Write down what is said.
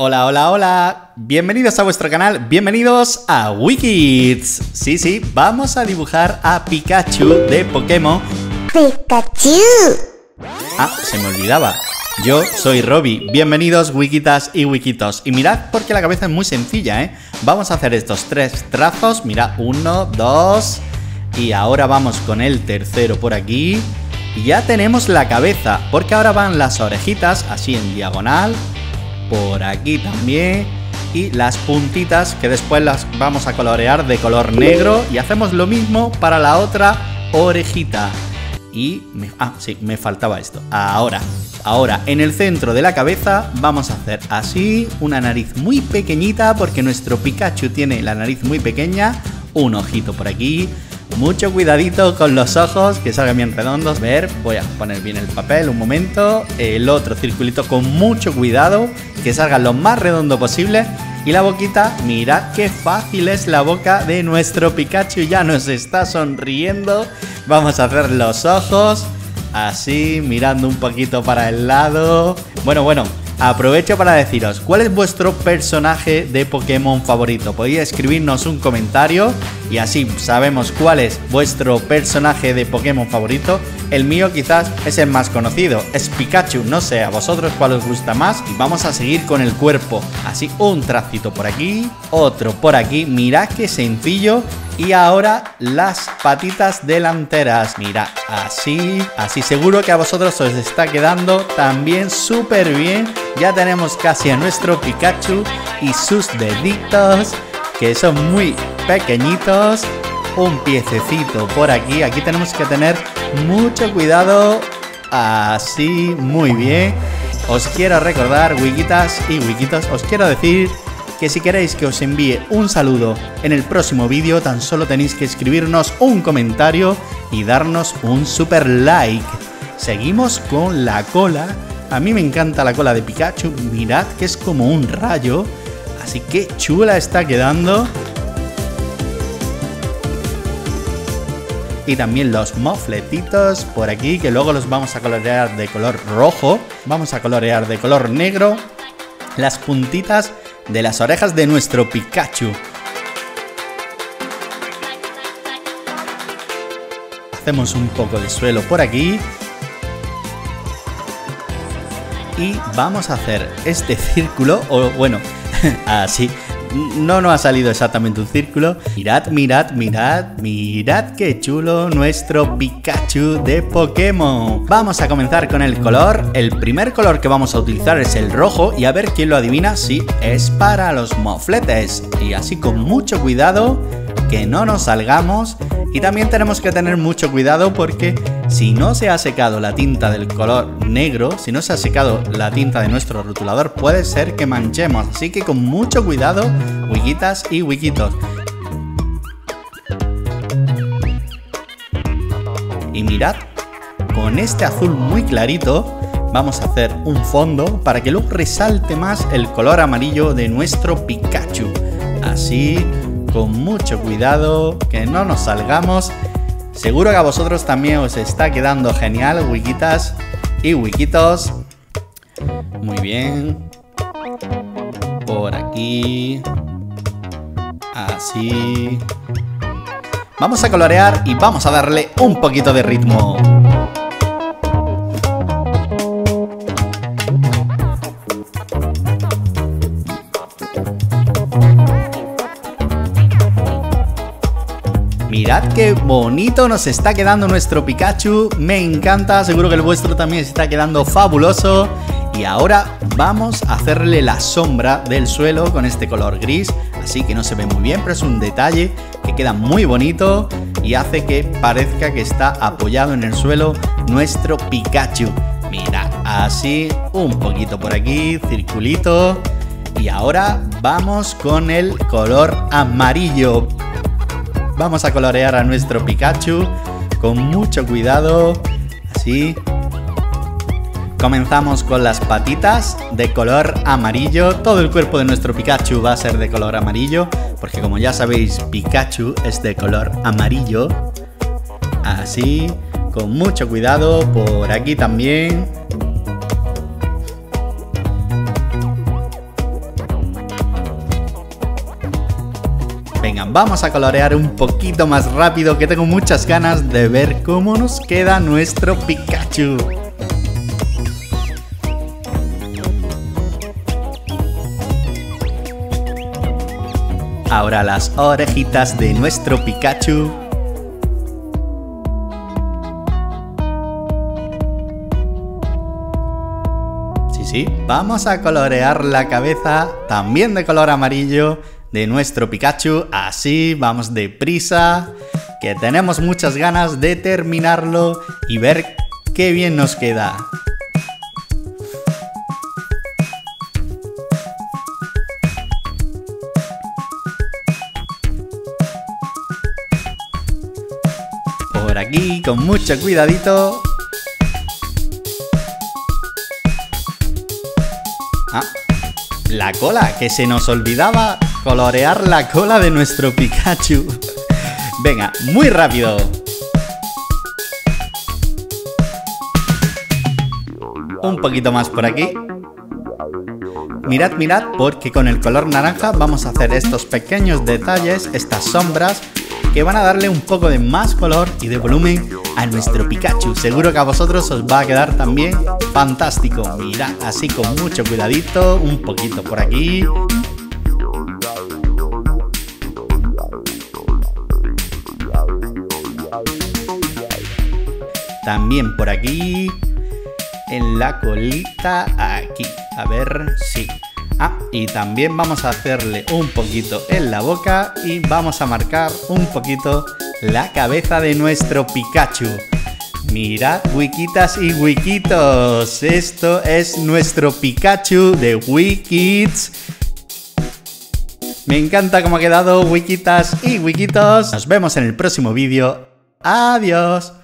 Hola, hola, hola, bienvenidos a vuestro canal, bienvenidos a Wikits. Sí, vamos a dibujar a Pikachu de Pokémon. ¡Pikachu! Se me olvidaba, yo soy Robbie, bienvenidos Wikitas y Wikitos. Y mirad porque la cabeza es muy sencilla, Vamos a hacer estos tres trazos, mirad, 1, 2 y ahora vamos con el tercero por aquí. Y ya tenemos la cabeza, porque ahora van las orejitas así en diagonal. Por aquí también. Y las puntitas que después las vamos a colorear de color negro. Y hacemos lo mismo para la otra orejita. Y me faltaba esto. Ahora en el centro de la cabeza vamos a hacer así una nariz muy pequeñita, porque nuestro Pikachu tiene la nariz muy pequeña. Un ojito por aquí. Mucho cuidadito con los ojos, que salgan bien redondos. Voy a poner bien el papel, un momento. El otro circulito con mucho cuidado, que salga lo más redondo posible. Y la boquita, mirad qué fácil es la boca de nuestro Pikachu. Ya nos está sonriendo. Vamos a hacer los ojos así, mirando un poquito para el lado. Bueno, aprovecho para deciros, ¿cuál es vuestro personaje de Pokémon favorito? Podéis escribirnos un comentario y así sabemos cuál es vuestro personaje de Pokémon favorito. El mío quizás es el más conocido, es Pikachu, no sé, a vosotros cuál os gusta más. Y vamos a seguir con el cuerpo, así un tracito por aquí, otro por aquí, mirad qué sencillo. Y ahora las patitas delanteras, mirad, así seguro que a vosotros os está quedando también súper bien. Ya tenemos casi a nuestro Pikachu y sus deditos, que son muy pequeñitos. Un piececito por aquí, aquí tenemos que tener mucho cuidado. Así, muy bien. Os quiero recordar, Wikitas y Wikitos, os quiero decir que si queréis que os envíe un saludo en el próximo vídeo, tan solo tenéis que escribirnos un comentario y darnos un super like. Seguimos con la cola. A mí me encanta la cola de Pikachu. Mirad que es como un rayo. Así que chula está quedando. Y también los mofletitos por aquí, que luego los vamos a colorear de color rojo. Vamos a colorear de color negro las puntitas de las orejas de nuestro Pikachu. Hacemos un poco de suelo por aquí. Y vamos a hacer este círculo, o bueno, así. No ha salido exactamente un círculo. Mirad qué chulo nuestro Pikachu de Pokémon. Vamos a comenzar con el color. El primer color que vamos a utilizar es el rojo. Y a ver quién lo adivina. Sí, es para los mofletes. Y así con mucho cuidado, que no nos salgamos. Y también tenemos que tener mucho cuidado porque si no se ha secado la tinta del color negro, si no se ha secado la tinta de nuestro rotulador, puede ser que manchemos. Así que con mucho cuidado, Wikitas y Wikitos. Y mirad, con este azul muy clarito vamos a hacer un fondo para que luego resalte más el color amarillo de nuestro Pikachu. Así, con mucho cuidado, que no nos salgamos. Seguro que a vosotros también os está quedando genial, Wikitas y Wikitos. Muy bien. Por aquí. Así. Vamos a colorear y vamos a darle un poquito de ritmo. Mirad qué bonito nos está quedando nuestro Pikachu. Me encanta, seguro que el vuestro también se está quedando fabuloso. Y ahora vamos a hacerle la sombra del suelo con este color gris. Así que no se ve muy bien, pero es un detalle que queda muy bonito y hace que parezca que está apoyado en el suelo nuestro Pikachu. Mirad, así, un poquito por aquí, circulito. Y ahora vamos con el color amarillo. Vamos a colorear a nuestro Pikachu con mucho cuidado, así. Comenzamos con las patitas de color amarillo. Todo el cuerpo de nuestro Pikachu va a ser de color amarillo, porque como ya sabéis, Pikachu es de color amarillo. Así, con mucho cuidado, por aquí también. Venga, vamos a colorear un poquito más rápido, que tengo muchas ganas de ver cómo nos queda nuestro Pikachu. Ahora las orejitas de nuestro Pikachu. Sí, vamos a colorear la cabeza también de color amarillo de nuestro Pikachu. Así, vamos deprisa, que tenemos muchas ganas de terminarlo y ver qué bien nos queda. Por aquí, con mucho cuidadito. Ah, la cola, que se nos olvidaba colorear la cola de nuestro Pikachu. Venga, muy rápido. Un poquito más por aquí. Mirad, mirad, porque con el color naranja vamos a hacer estos pequeños detalles, estas sombras, que van a darle un poco de más color y de volumen a nuestro Pikachu. Seguro que a vosotros os va a quedar también fantástico. Mirad, así con mucho cuidadito, un poquito por aquí. También por aquí, en la colita, aquí, a ver, sí. Ah, y también vamos a hacerle un poquito en la boca y vamos a marcar un poquito la cabeza de nuestro Pikachu. Mirad, wikitas y wikitos, esto es nuestro Pikachu de Wikids. Me encanta cómo ha quedado, wikitas y wikitos. Nos vemos en el próximo vídeo. Adiós.